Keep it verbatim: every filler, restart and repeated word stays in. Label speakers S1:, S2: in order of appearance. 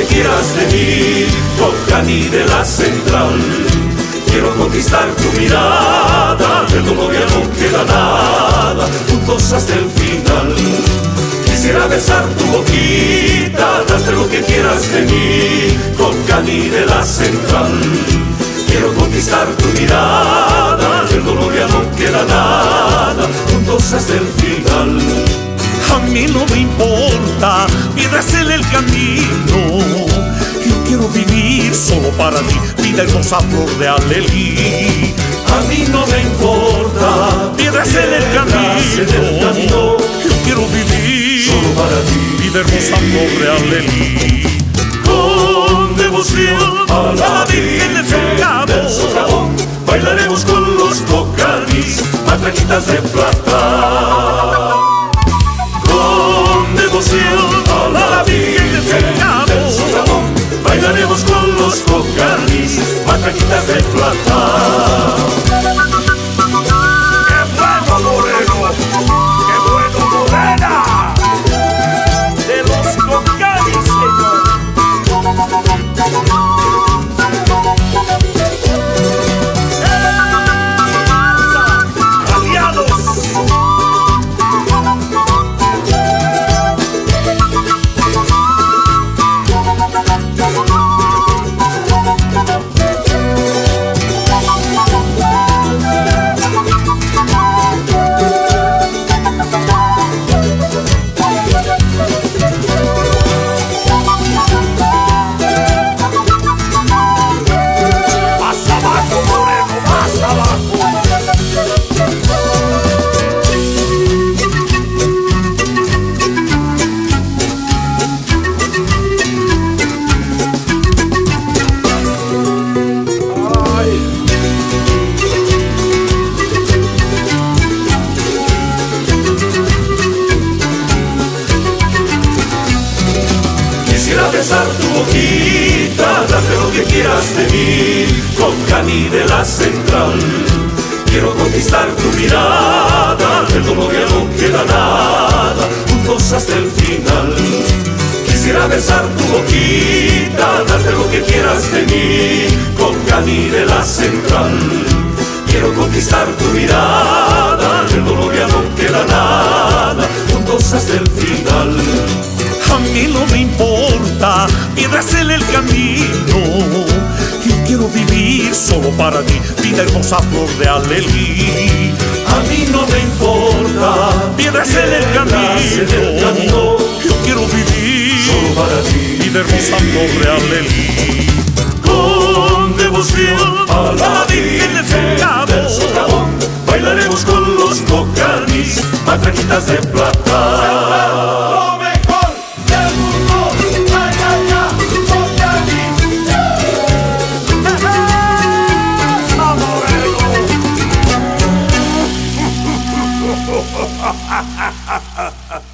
S1: que quieras de mí, Cocani de la Central. Quiero conquistar tu mirada, del dolor ya no queda nada, juntos hasta el final. Quisiera besar tu boquita, darte lo que quieras de mí, Cocani de la Central. Quiero conquistar tu mirada, del dolor ya no queda nada, juntos hasta el final.
S2: A mí no me importa, piedras en el camino. Yo quiero vivir solo para ti, vida hermosa flor de alelí.
S1: A mí no me importa,
S2: piedras en el camino. Yo quiero vivir
S1: solo para ti,
S2: vida hermosa flor de alelí.
S1: Con devoción
S2: a la Virgen del
S1: Socavón, bailaremos con los cocanis, matraquitas de plata. Con devoción a la Virgen del Socavón, bailaremos con los cocanis, matraquitas de plata.
S2: ¡Qué bueno, Moreno! ¡Qué bueno, Morena! De los cocanis, señor.
S1: Quisiera besar tu boquita, darte lo que quieras de mí, Cocani de la Central. Quiero conquistar tu mirada, del dolor ya no queda nada, juntos hasta el final. Quisiera besar tu boquita, darte lo que quieras de mí, Cocani de la Central. Quiero conquistar tu mirada, del dolor ya no queda nada, juntos hasta el final.
S2: A mí no me importa, piedras en el camino. Yo quiero vivir solo para ti, vida hermosa flor de alelí.
S1: A mí no me importa,
S2: piedras en el camino. Yo quiero vivir
S1: solo para ti,
S2: vida hermosa flor de alelí.
S1: Con devoción a la Virgen del Socavón, bailaremos con los cocanis, matraquitas de plata.
S2: Ha ha ha ha ha.